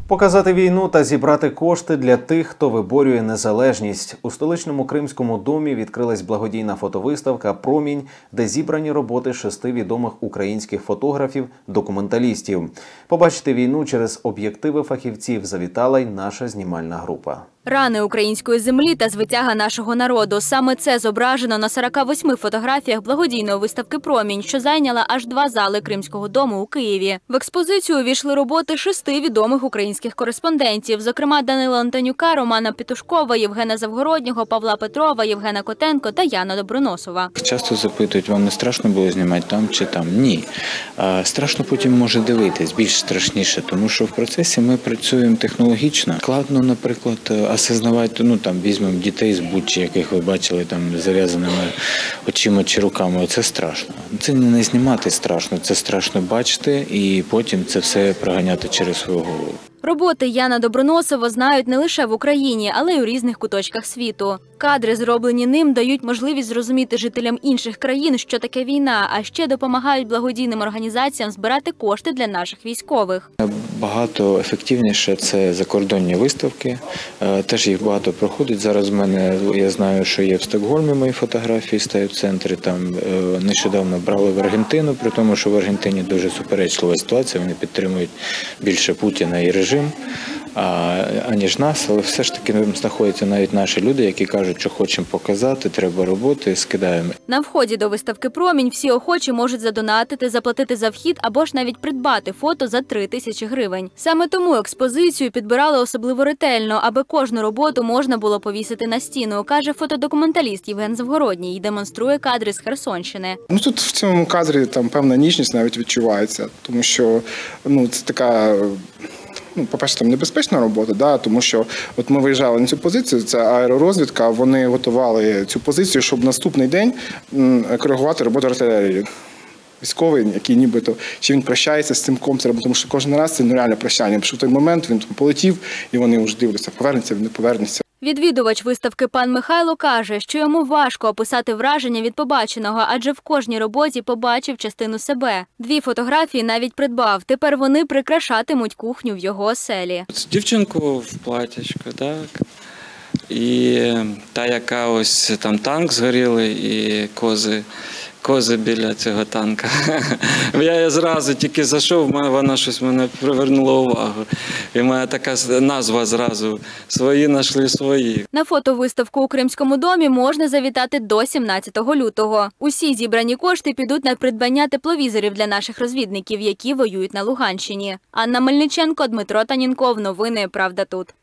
Показати війну та зібрати кошти для тих, хто виборює незалежність. У столичному Кримському домі відкрилась благодійна фотовиставка «Промінь», де зібрані роботи 6 відомих українських фотографів-документалістів. Побачити війну через об'єктиви фахівців завітала й наша знімальна група. Рани української землі та звитяга нашого народу. Саме це зображено на 48 фотографіях благодійної виставки «Промінь», що зайняла аж 2 зали Кримського дому у Києві. В експозицію увійшли роботи 6 відомих українських кореспондентів, зокрема Данила Антонюка, Романа Петушкова, Євгена Завгороднього, Павла Петрова, Євгена Котенко та Яна Доброносова. Часто запитують, вам не страшно було знімати там чи там? Ні. Страшно потім може дивитись, більш страшніше, тому що в процесі ми працюємо технологічно. Складно, наприклад, осознавати, візьмемо дітей з Бучі, яких ви бачили там зав'язаними очима чи руками. Це страшно. Це не знімати страшно, це страшно бачити і потім це все проганяти через свою голову. Роботи Яна Доброносова знають не лише в Україні, але й у різних куточках світу. Кадри, зроблені ним, дають можливість зрозуміти жителям інших країн, що таке війна, а ще допомагають благодійним організаціям збирати кошти для наших військових. Багато ефективніше – це закордонні виставки. Теж їх багато проходить. Зараз в мене, я знаю, що є в Стокгольмі мої фотографії, стають в центрі. Там нещодавно брали в Аргентину, при тому, що в Аргентині дуже суперечлива ситуація. Вони підтримують більше Путіна і режим, аніж нас. Але все ж таки знаходяться навіть наші люди, які кажуть, що хочемо показати, треба роботи, скидаємо. На вході до виставки «Промінь» всі охочі можуть задонатити, заплатити за вхід або ж навіть придбати фото за 3000 гривень. Саме тому експозицію підбирали особливо ретельно, аби кожну роботу можна було повісити на стіну, каже фотодокументаліст Євген Завгородній і демонструє кадри з Херсонщини. Тут в цьому кадрі певна ніжність навіть відчувається, тому що це така... По-перше, там небезпечна робота, тому що ми виїжджали на цю позицію, це аеророзвідка, вони готували цю позицію, щоб наступний день коригувати роботу артилерії. Військовий, який нібито, чи він прощається з цим комсером, тому що кожен раз це нереальне прощання, тому що в той момент він полетів і вони вже дивляться, повернеться, він не повернеться. Відвідувач виставки пан Михайло каже, що йому важко описати враження від побаченого, адже в кожній роботі побачив частину себе. 2 фотографії навіть придбав. Тепер вони прикрашатимуть кухню в його оселі. Дівчинку в платячку, так. І та, яка ось там танк згорілий і кози біля цього танка. Я зразу тільки зайшов, вона щось мене привернула увагу. І моя така назва зразу «Свої знайшли свої». На фотовиставку у Кримському домі можна завітати до 17 лютого. Усі зібрані кошти підуть на придбання тепловізорів для наших розвідників, які воюють на Луганщині. Анна Мельниченко, Дмитро Танінков. Новини «Правда тут».